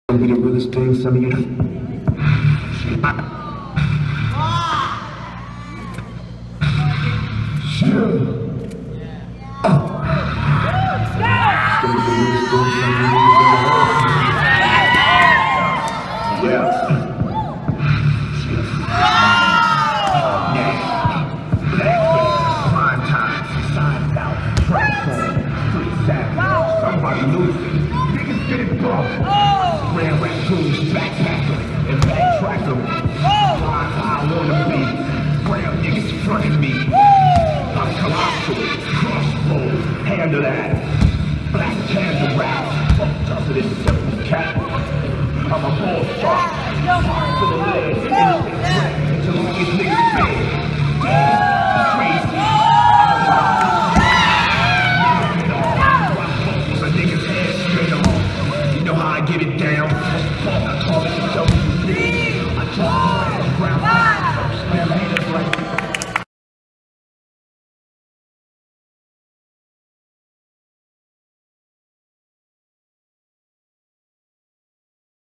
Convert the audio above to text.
Be the realest thing some of you. Somebody losing. Niggas get it bugged. Ran raccoons, backpacker, and backtracker. I wanna be. Brown niggas fronting me. I'm colossal, crossbow, handle that. Black candle rap, fucked up with this simple cat. I'm a bull shark, for the